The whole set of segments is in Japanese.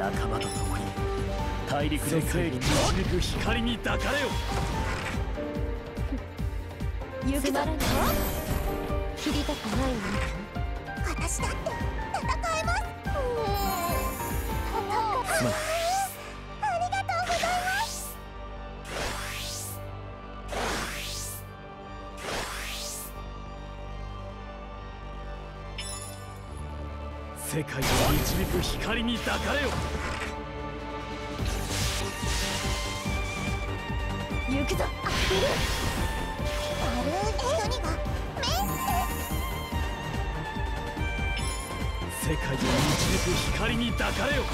仲間と共に大陸の正義に導く光に抱かれよ。 行くだろう。切りたくないね。私だって戦えます。 すまん。 ありがとうございます。 世界を導く光に抱かれよ。 行くぞ。悪い人にはメ世界を導く光に抱かれよ。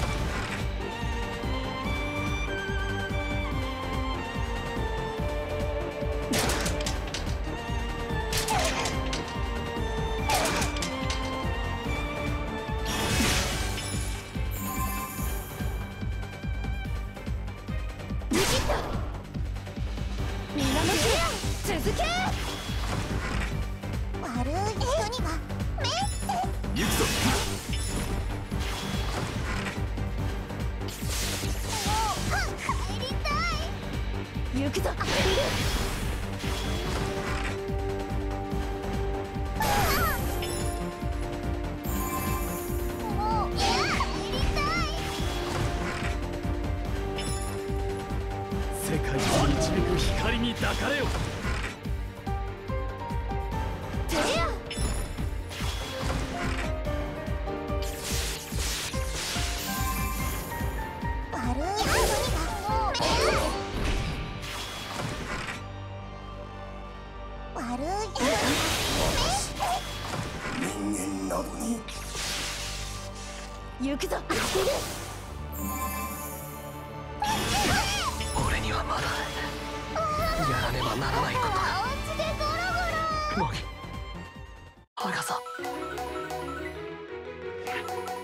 続け。悪い人には行くぞ。 帰りたい。行くぞ。もう帰りたい。 世界を導く光に抱かれよ。 人間などに行くぞ。 俺にはまだやらねばならないことが。 お家でゴロゴロ。 もういい。博士。